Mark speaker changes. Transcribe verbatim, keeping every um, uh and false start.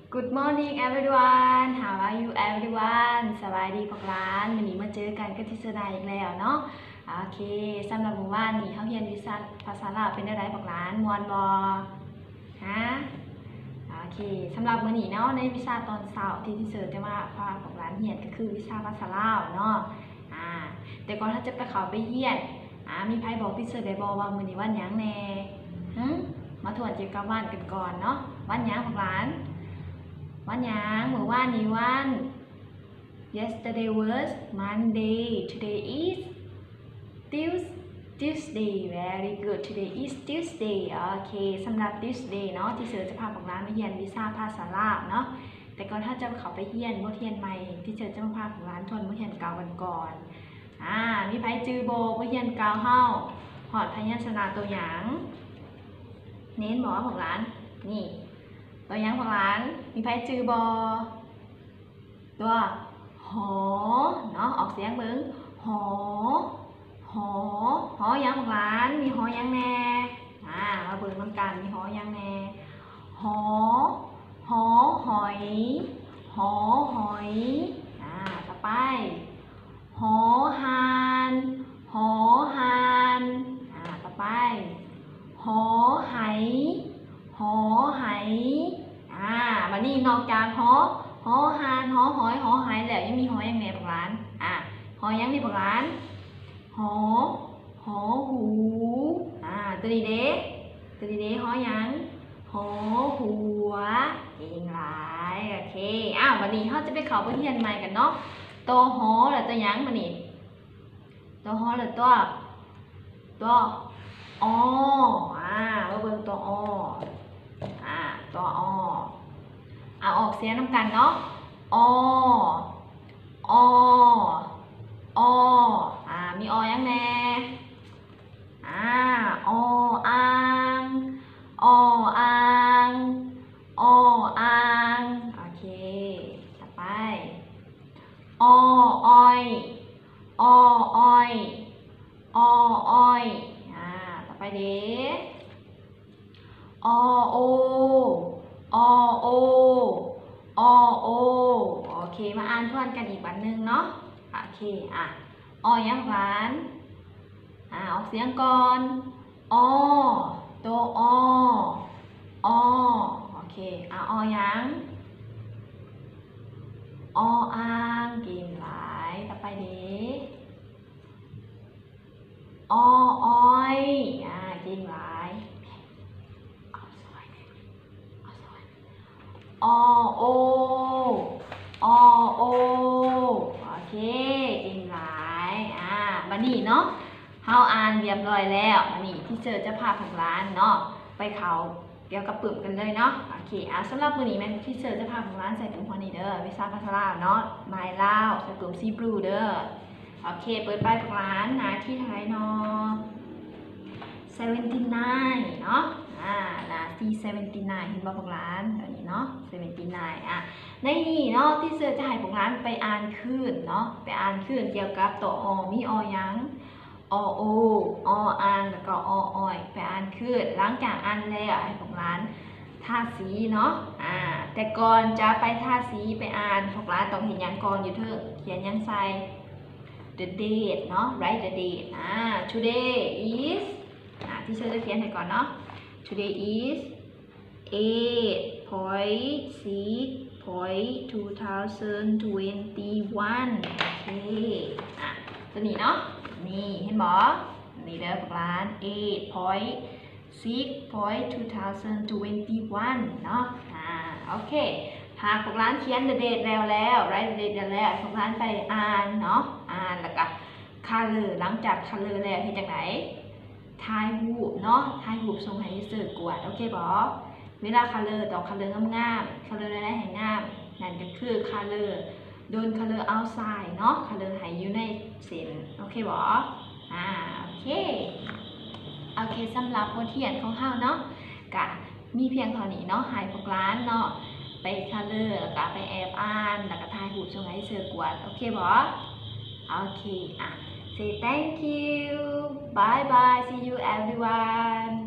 Speaker 1: Good morning everyone How are you everyone สบายดีพวกร้านวันนี้มาเจอกันกับทิศดาอีกแล้วเนาะโอเคสำหรับหมู่บ้านนี้เขาเรียนวิชาภาษาลาวเป็นได้พวกร้านมวนบอฮะโอเคสำหรับมื้อนี้เนาะในวิชาตอนเช้าที่ที่เจอจะมาพาพวกร้านเรียนก็คือวิชาภาษาลาวเนาะอ่าแต่ก่อนถ้าจะไปเขาไปเรียนอ่ามีไผบอกที่เจอได้บอกว่ามื้อนี้วันหยังแน่หึมาทวนเกี่ยวกับวันกันก่อนเนาะวันหยังพวกร้านวันหยังเมื่อวานนี้วัน yesterday was Monday today is Tuesday very good today is Tuesday โอเคสำหรับ Tuesday เนาะที่เสือจะพาพวกร้านมาเรียนวิชาภาษาลาวเนาะแต่ก่อนถ้าจะเขาไปเรียนบทเรียนใหม่ที่เสือจะมาพาพวกร้านทวนบทเรียนเก่ากันก่อนอ่ามีไผจือโบบทเรียนเก่าเฮาหอดพยัญชนะตัวหยังเน้นบอกว่าพวกร้านนี่ตัวยังของร้านมีไผจือบอตัวหอเนาะออกเสียงเบิ้งหอหอหอยังของร้านมีหอยังแน่อ่ามาเบิ้งน้ำกันมีหอยังแน่หอหอหอยหอหอยอ่าต่อไปหอหานหอหานอ่าต่อไปหอไหหอไหอ่าบัดนี้นอกจากหอหอหานหอหอยหอไหแล้วยังมีหอยังแหน่พวกร้านอ่าหอยังมีพวกร้านหอหอหูอ่าตัวนี้เด้ตัวนี้เด้หอยังหอหัวเก่งหลายโอเคอ้าววันนี้เขาจะไปเข้าบทเรียนใหม่กันเนาะตัวหอแล้วตัวยังบัดนี้ตัวหอแล้วตัวตัวออ่ามาเบิ่งตัวออ่าตัวอเอาออกเสียงน้ำกันเนาะออออ่ามีอยังแน่อ่าออ่างออ่างออ่างโอเคต่อไปออ้อยออ้อยออ้อยอ่าต่อไปเด้อโออโออโอโอเคมาอ่านทวนกันอีกวันหนึ่งเนาะโอเคอ่ะอยังหวานอ่าออกเสียงก่อนอตัวออโอเคอ่ะอยังออ่างเก่งหลายต่อไปเด้ออ้อยอ่าเก่งหลายอโออโอโอเคเก่งหลายอ่าบัดนี้เนาะเฮาอ่านเรียบร้อยแล้วบัดนี้ที่เจอจะพาของร้านเนาะไปเขาเกี่ยวกับปึกกันเลยเนาะโอเคอ่ะสำหรับมื้อนี้แม่ที่เจอจะพาของร้านใส่ถุงพอนี่เด้อวิชาภาษาลาวเนาะไม้ลาวใส่กลุ่มซีบลูเด้อโอเคเปิดไปของร้านนะที่ไทยเนาะเซเวนตี้ไนน์เนาะอ่านะที่เซเวนตี้ไนน์เห็นบ่พวกร้านแบบนี้เนาะเซเวนตี้ไนน์อ่ะในนี้เนาะที่เสือจะให้พวกร้านไปอ่านคืนเนาะไปอ่านคืนเกี่ยวกับตัวอมีอยังอโอออ่างแล้วก็ออ้อยไปอ่านคืนหลังจากอ่านแล้วให้พวกร้านทาสีเนาะอ่าแต่ก่อนจะไปทาสีไปอ่านพวกร้านต้องเห็นยังก่อนอยู่เถอะเขียนยังใส่ the date เนาะ write the date อ่า today is อ่าที่เสือจะเขียนให้ก่อนเนาะToday is eight point six point two thousand twenty one โอเคอ่ะตัวนี้เนาะนี่เห็นบอนี่เด้อพวกร้าน eight point six point two thousand twenty one เนาะอ่าโอเคหากพวกร้านเขียน the date แล้วแล้ว write the date แล้วพวกร้านไปอ่านเนาะอ่านแล้วก็ color หลังจาก color แล้วเห็นจากไหนทายรูปเนาะทายรูปทรงให้เสิร์ฟกวดโอเคบอเวลาคัลเลอร์ต้องคัลเลอร์งามๆคัลเลอร์ได้ให้งามนั่นก็คือคัลเลอร์โดนคัลเลอร์เอาไซด์เนาะคัลเลอร์ให้อยู่ในเส้นโอเคบออ่าโอเคโอเคสำหรับบทเรียนของเฮาเนาะกะมีเพียงเท่านี้เนาะให้พวกร้านเนาะไปคัลเลอร์แล้วก็ไปแอบอ่านแล้วก็ทายรูปทรงให้เสิร์ฟกวดโอเคบอโอเคอ่ะSay thank you. Bye bye. See you everyone.